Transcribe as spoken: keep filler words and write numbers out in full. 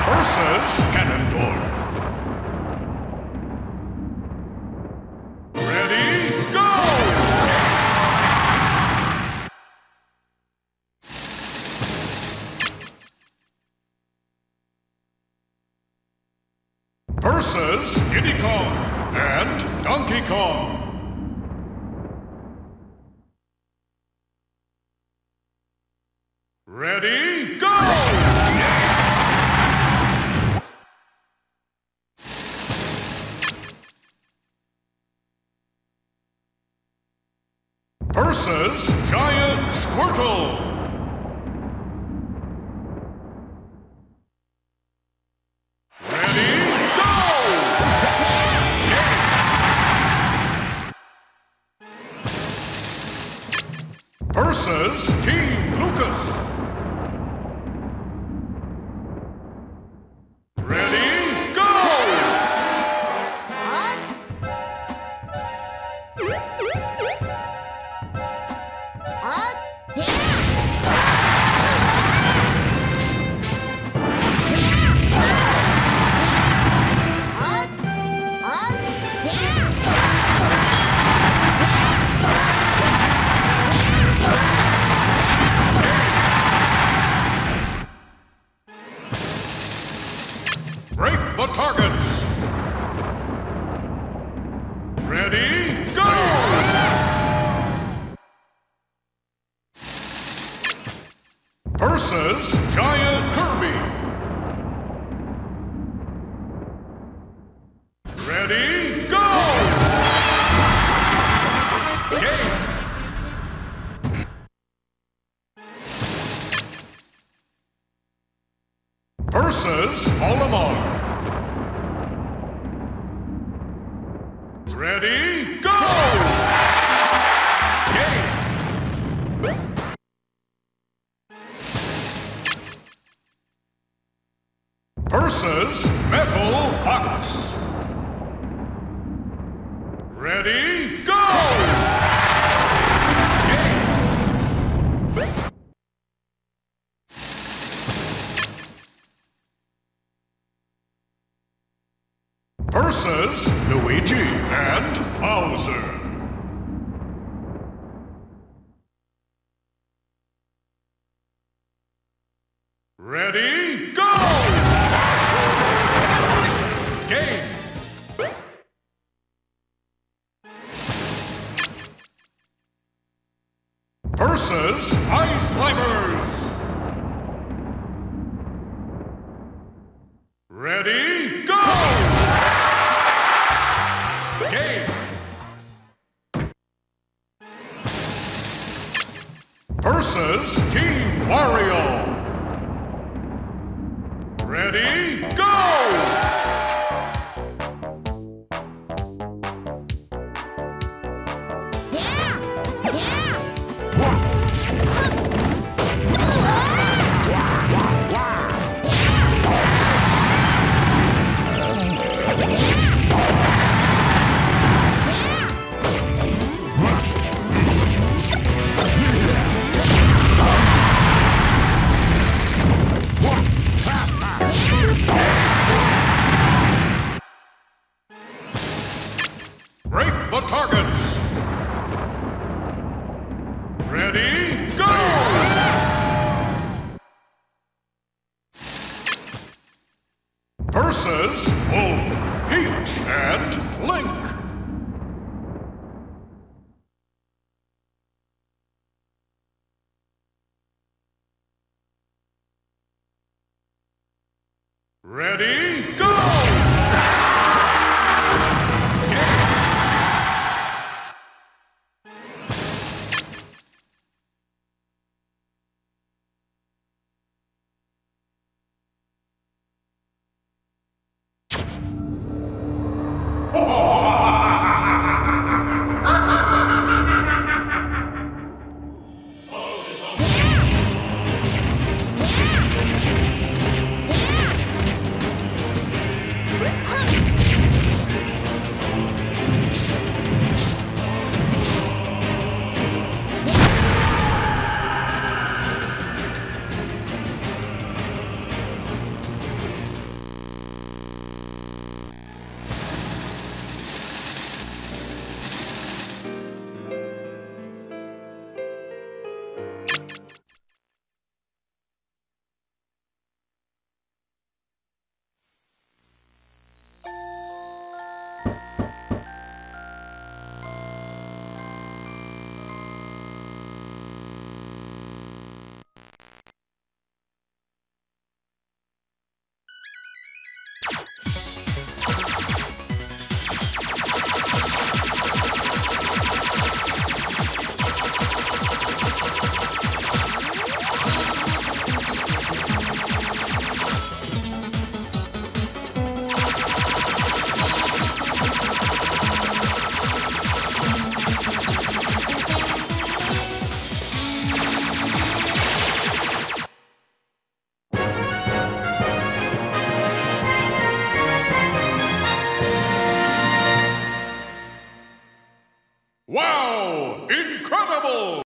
versus Ganondorf. Ready, go! Versus Diddy Kong and Donkey Kong. Ready, go! Versus Giant Squirtle. Versus Team Lucas. Ready, go! Break the targets. Ready, go! Versus Giant Kirby. Ready, go! Game. Versus Olimar. Ready, go! Game. Versus Metal Fox. Ready, go! Game. Versus Luigi and Bowser. Ready, go! Game. Versus Ice Climbers. Ready, go! Game. Versus Team Wario. Ready, go! Break the targets. Ready, go! Versus Wolf, Peach, and Link. Ready, go! Wow! Incredible!